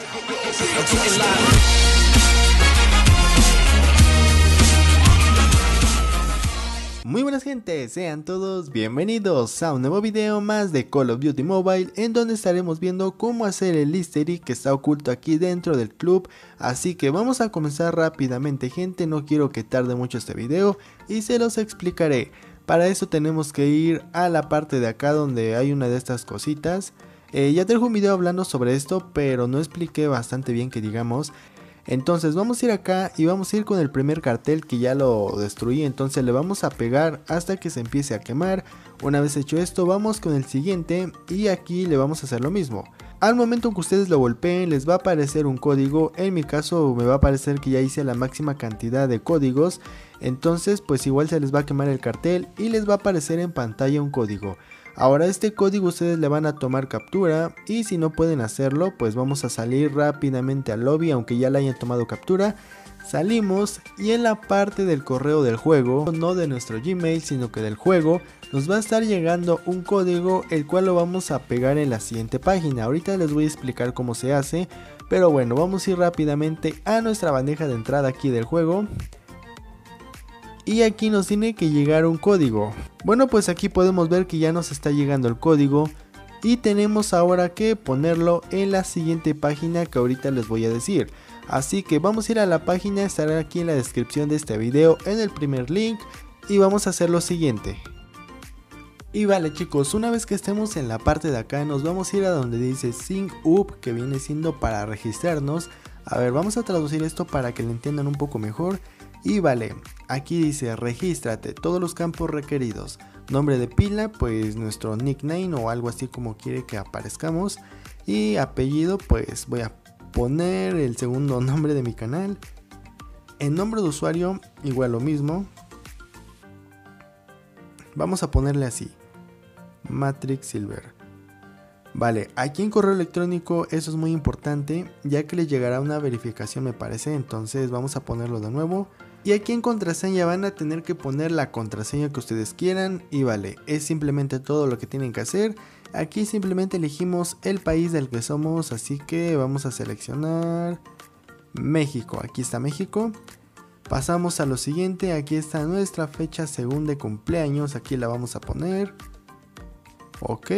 Muy buenas gente, sean todos bienvenidos a un nuevo video más de Call of Duty Mobile, en donde estaremos viendo cómo hacer el easter egg que está oculto aquí dentro del club. Así que vamos a comenzar rápidamente gente, no quiero que tarde mucho este video y se los explicaré. Para eso tenemos que ir a la parte de acá donde hay una de estas cositas. Ya traje un video hablando sobre esto, pero no expliqué bastante bien que digamos. Entonces vamos a ir acá y vamos a ir con el primer cartel que ya lo destruí. Entonces le vamos a pegar hasta que se empiece a quemar. Una vez hecho esto vamos con el siguiente y aquí le vamos a hacer lo mismo. Al momento que ustedes lo golpeen les va a aparecer un código. En mi caso me va a aparecer que ya hice la máxima cantidad de códigos. Entonces pues igual se les va a quemar el cartel y les va a aparecer en pantalla un código. Ahora este código ustedes le van a tomar captura y si no pueden hacerlo pues vamos a salir rápidamente al lobby aunque ya le hayan tomado captura. Salimos y en la parte del correo del juego, no de nuestro Gmail sino que del juego, nos va a estar llegando un código el cual lo vamos a pegar en la siguiente página. Ahorita les voy a explicar cómo se hace, pero bueno, vamos a ir rápidamente a nuestra bandeja de entrada aquí del juego. Y aquí nos tiene que llegar un código. Bueno, pues aquí podemos ver que ya nos está llegando el código. Y tenemos ahora que ponerlo en la siguiente página que ahorita les voy a decir. Así que vamos a ir a la página, estará aquí en la descripción de este video, en el primer link. Y vamos a hacer lo siguiente. Y vale chicos, una vez que estemos en la parte de acá nos vamos a ir a donde dice Sign Up, que viene siendo para registrarnos. A ver, vamos a traducir esto para que lo entiendan un poco mejor. Y vale, aquí dice regístrate, todos los campos requeridos, nombre de pila, pues nuestro nickname o algo así como quiere que aparezcamos. Y apellido, pues voy a poner el segundo nombre de mi canal. En nombre de usuario, igual lo mismo. Vamos a ponerle así, Matrix Silver. Vale, aquí en correo electrónico eso es muy importante, ya que les llegará una verificación me parece, entonces vamos a ponerlo de nuevo. Y aquí en contraseña van a tener que poner la contraseña que ustedes quieran y vale, es simplemente todo lo que tienen que hacer. Aquí simplemente elegimos el país del que somos, así que vamos a seleccionar México, aquí está México. Pasamos a lo siguiente, aquí está nuestra fecha según de cumpleaños, aquí la vamos a poner. Ok.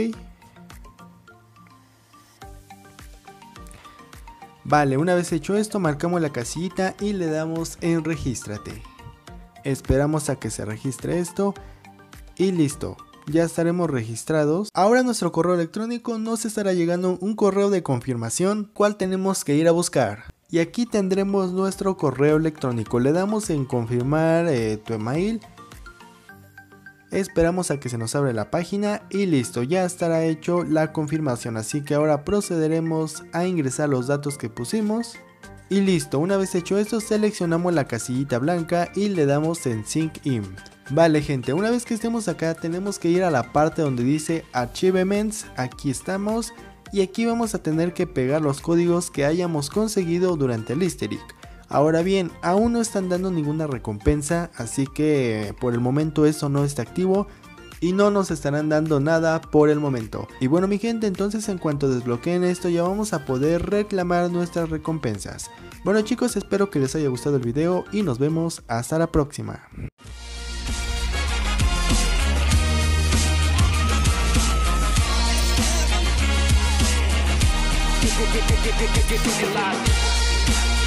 Vale, una vez hecho esto marcamos la casillita y le damos en regístrate. Esperamos a que se registre esto y listo, ya estaremos registrados. Ahora nuestro correo electrónico nos estará llegando un correo de confirmación, cual tenemos que ir a buscar. Y aquí tendremos nuestro correo electrónico, le damos en confirmar tu email. Esperamos a que se nos abra la página y listo, ya estará hecho la confirmación, así que ahora procederemos a ingresar los datos que pusimos. Y listo, una vez hecho esto seleccionamos la casillita blanca y le damos en Sync In. Vale gente, una vez que estemos acá tenemos que ir a la parte donde dice Achievements, aquí estamos. Y aquí vamos a tener que pegar los códigos que hayamos conseguido durante el easter egg. Ahora bien, aún no están dando ninguna recompensa, así que por el momento eso no está activo y no nos estarán dando nada por el momento. Y bueno mi gente, entonces en cuanto desbloqueen esto ya vamos a poder reclamar nuestras recompensas. Bueno chicos, espero que les haya gustado el video y nos vemos hasta la próxima. Get